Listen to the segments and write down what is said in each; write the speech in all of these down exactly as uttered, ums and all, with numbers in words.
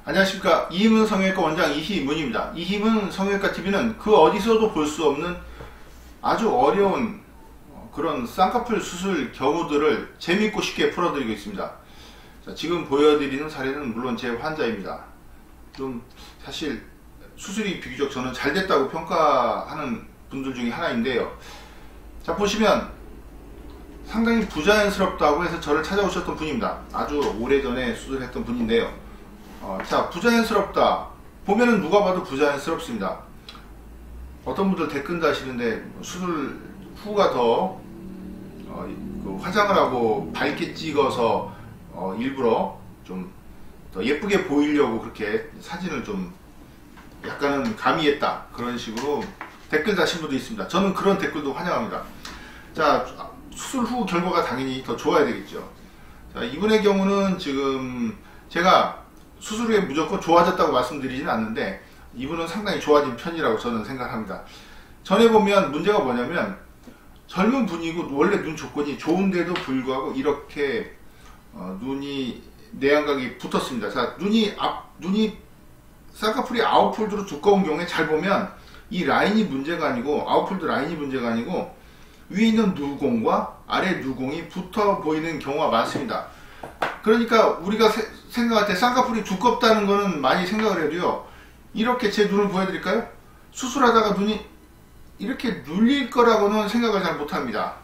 안녕하십니까. 이희문 성형외과 원장 이희문입니다. 이희문 성형외과티비는 그 어디서도 볼 수 없는 아주 어려운 그런 쌍꺼풀 수술 경우들을 재밌고 쉽게 풀어드리고 있습니다. 자, 지금 보여드리는 사례는 물론 제 환자입니다. 좀 사실 수술이 비교적 저는 잘 됐다고 평가하는 분들 중에 하나인데요. 자, 보시면 상당히 부자연스럽다고 해서 저를 찾아오셨던 분입니다. 아주 오래전에 수술했던 분인데요. 어, 자, 부자연스럽다 보면은 누가 봐도 부자연스럽습니다. 어떤 분들 댓글 다시는데 수술 후가 더 어, 그 화장을 하고 밝게 찍어서 어, 일부러 좀 더 예쁘게 보이려고 그렇게 사진을 좀 약간은 가미했다, 그런 식으로 댓글 다신 분도 있습니다. 저는 그런 댓글도 환영합니다. 자, 수술 후 결과가 당연히 더 좋아야 되겠죠. 자, 이분의 경우는 지금 제가 수술 후에 무조건 좋아졌다고 말씀드리지는 않는데 이분은 상당히 좋아진 편이라고 저는 생각합니다. 전에 보면 문제가 뭐냐면 젊은 분이고 원래 눈 조건이 좋은데도 불구하고 이렇게 어, 눈이 내안각이 붙었습니다. 자, 눈이 앞 눈이 쌍꺼풀이 아웃폴드로 두꺼운 경우에 잘 보면 이 라인이 문제가 아니고, 아웃폴드 라인이 문제가 아니고 위에 있는 누공과 아래 누공이 붙어 보이는 경우가 많습니다. 그러니까 우리가 세, 생각할 때 쌍꺼풀이 두껍다는 거는 많이 생각을 해도요, 이렇게 제 눈을 보여드릴까요? 수술하다가 눈이 이렇게 눌릴 거라고는 생각을 잘 못합니다.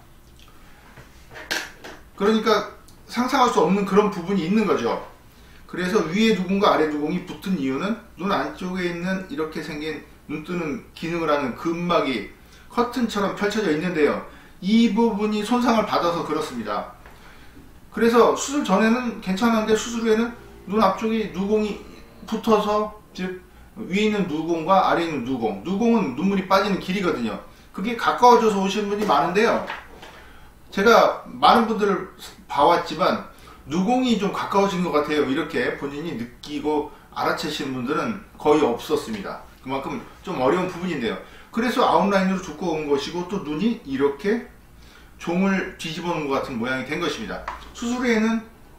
그러니까 상상할 수 없는 그런 부분이 있는 거죠. 그래서 위에 누공과 아래 누공이 붙은 이유는 눈 안쪽에 있는 이렇게 생긴 눈 뜨는 기능을 하는 근막이 커튼처럼 펼쳐져 있는데요, 이 부분이 손상을 받아서 그렇습니다. 그래서 수술 전에는 괜찮았는데 수술 후에는 눈 앞쪽이 누공이 붙어서, 즉 위에 있는 누공과 아래에 있는 누공, 누공은 눈물이 빠지는 길이거든요. 그게 가까워져서 오시는 분이 많은데요, 제가 많은 분들을 봐왔지만 누공이 좀 가까워진 것 같아요, 이렇게 본인이 느끼고 알아채시는 분들은 거의 없었습니다. 그만큼 좀 어려운 부분인데요. 그래서 아웃라인으로 두꺼운 것이고 또 눈이 이렇게 종을 뒤집어 놓은 것 같은 모양이 된 것입니다. 수술 후에는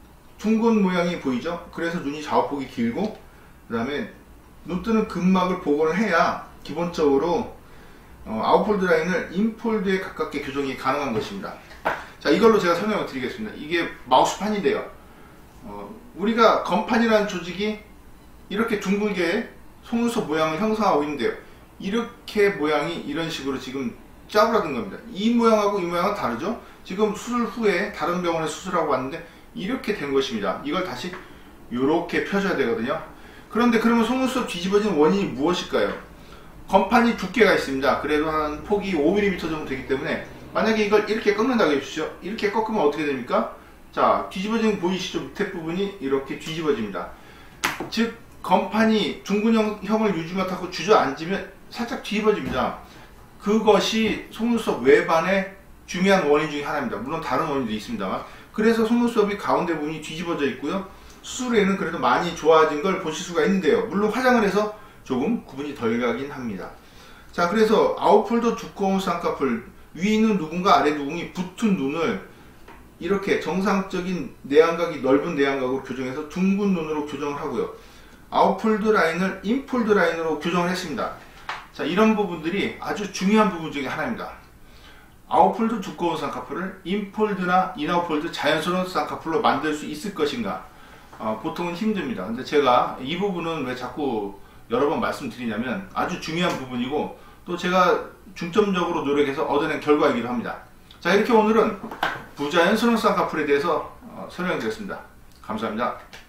둥근 모양이 보이죠. 그래서 눈이 좌우폭이 길고 그 다음에 눈 뜨는 근막을 복원을 해야 기본적으로 어, 아웃폴드 라인을 인폴드에 가깝게 교정이 가능한 것입니다. 자, 이걸로 제가 설명을 드리겠습니다. 이게 마우스판인데요, 어, 우리가 건판이라는 조직이 이렇게 둥글게 속눈썹 모양을 형성하고 있는데요, 이렇게 모양이 이런 식으로 지금 짜부라든 겁니다. 이 모양하고 이 모양은 다르죠. 지금 수술 후에 다른 병원에 수술하고 왔는데 이렇게 된 것입니다. 이걸 다시 이렇게 펴줘야 되거든요. 그런데 그러면 속눈썹 뒤집어지는 원인이 무엇일까요? 건판이 두께가 있습니다. 그래도 한 폭이 오 밀리미터 정도 되기 때문에 만약에 이걸 이렇게 꺾는다고 해주시죠. 이렇게 꺾으면 어떻게 됩니까? 자, 뒤집어지는 거 보이시죠? 밑에 부분이 이렇게 뒤집어집니다. 즉 건판이 둥근형을 유지 못하고 주저앉으면 살짝 뒤집어집니다. 그것이 속눈썹 외반의 중요한 원인 중에 하나입니다. 물론 다른 원인도 있습니다만. 그래서 속눈썹이 가운데 부분이 뒤집어져 있고요, 수술 후에는 그래도 많이 좋아진 걸 보실 수가 있는데요, 물론 화장을 해서 조금 구분이 덜 가긴 합니다. 자, 그래서 아웃폴드 두꺼운 쌍꺼풀, 위에 있는 누군가 아래 누궁이 붙은 눈을 이렇게 정상적인 내안각이 넓은 내안각으로 교정해서 둥근 눈으로 교정을 하고요, 아웃폴드 라인을 인폴드 라인으로 교정을 했습니다. 자, 이런 부분들이 아주 중요한 부분 중에 하나입니다. 아웃폴드 두꺼운 쌍꺼풀을 인폴드나 인아웃폴드 자연스러운 쌍꺼풀로 만들 수 있을 것인가? 어, 보통은 힘듭니다. 근데 제가 이 부분은 왜 자꾸 여러 번 말씀드리냐면 아주 중요한 부분이고 또 제가 중점적으로 노력해서 얻어낸 결과이기도 합니다. 자, 이렇게 오늘은 부자연스러운 쌍꺼풀에 대해서 어, 설명드렸습니다. 감사합니다.